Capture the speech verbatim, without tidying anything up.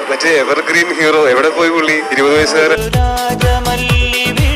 മറ്റേ evergreen hero എവിടെ പോയി പുള്ളി? ഇരുപത് വയസ്സുകാരൻ.